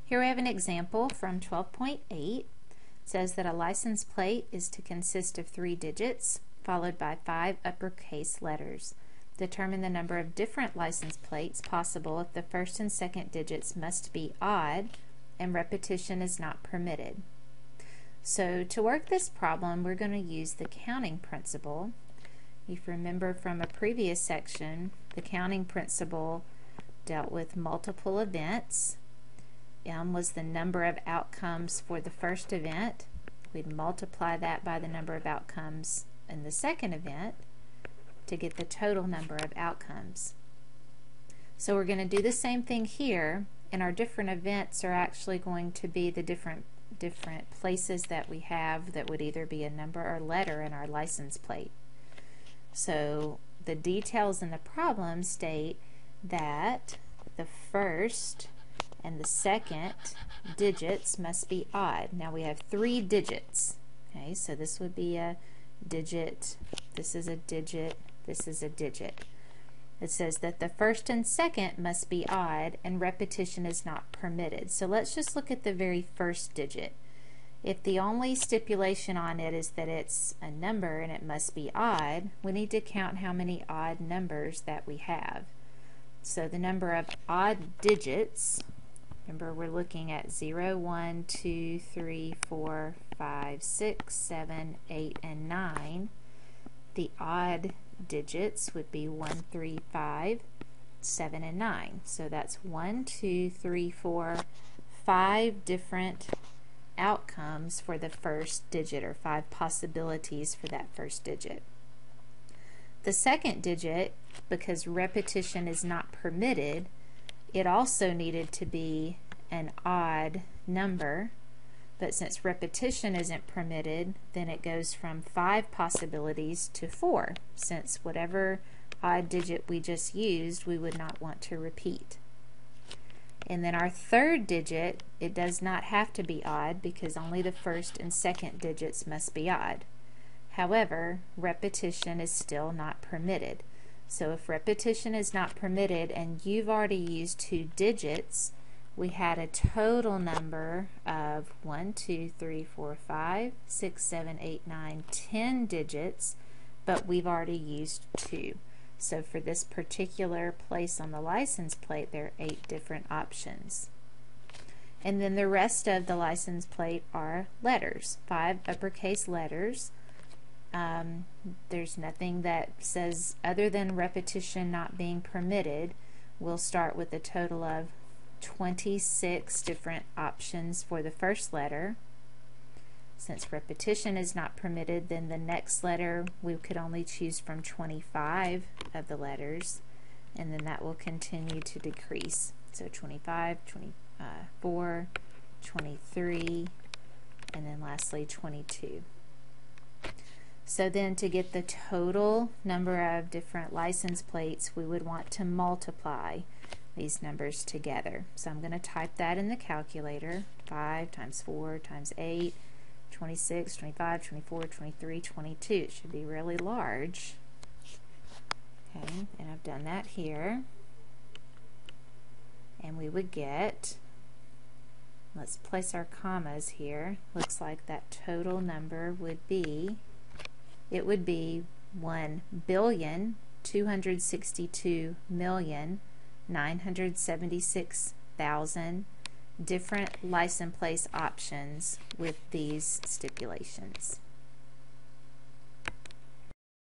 Here we have an example from 12.8. It says that a license plate is to consist of 3 digits followed by 5 uppercase letters. Determine the number of different license plates possible if the first and second digits must be odd and repetition is not permitted. So to work this problem, we're going to use the counting principle. If you remember from a previous section, the counting principle dealt with multiple events. M was the number of outcomes for the first event. We'd multiply that by the number of outcomes in the second event to get the total number of outcomes. So we're going to do the same thing here, and our different events are actually going to be the different places that we have that would either be a number or letter in our license plate. So the details in the problem state that the first and the second digits must be odd. Now we have 3 digits. Okay, so this would be a digit, this is a digit, this is a digit. It says that the first and second must be odd and repetition is not permitted. So let's just look at the very first digit. If the only stipulation on it is that it's a number and it must be odd, we need to count how many odd numbers that we have. So the number of odd digits, remember we're looking at 0, 1, 2, 3, 4, 5, 6, 7, 8, and 9. The odd digits would be 1, 3, 5, 7, and 9. So that's 1, 2, 3, 4, 5 different outcomes for the first digit, or 5 possibilities for that first digit. The second digit, because repetition is not permitted, it also needed to be an odd number, but since repetition isn't permitted, then it goes from 5 possibilities to 4, since whatever odd digit we just used we would not want to repeat. And then our third digit, it does not have to be odd because only the first and second digits must be odd. However, repetition is still not permitted. So if repetition is not permitted and you've already used 2 digits, we had a total number of 1, 2, 3, 4, 5, 6, 7, 8, 9, 10 digits, but we've already used 2. So for this particular place on the license plate, there are 8 different options. And then the rest of the license plate are letters, 5 uppercase letters. There's nothing that says, other than repetition not being permitted, we'll start with a total of 26 different options for the first letter. Since repetition is not permitted, then the next letter we could only choose from 25 of the letters, and then that will continue to decrease. So 25, 24, 23, and then lastly 22. So then to get the total number of different license plates, we would want to multiply these numbers together. So I'm going to type that in the calculator. 5 times 4 times 8, 26, 25, 24, 23, 22. It should be really large. Okay, and I've done that here. And we would get, let's place our commas here. Looks like that total number would be, it would be 1,262,976,000 different license plate options with these stipulations.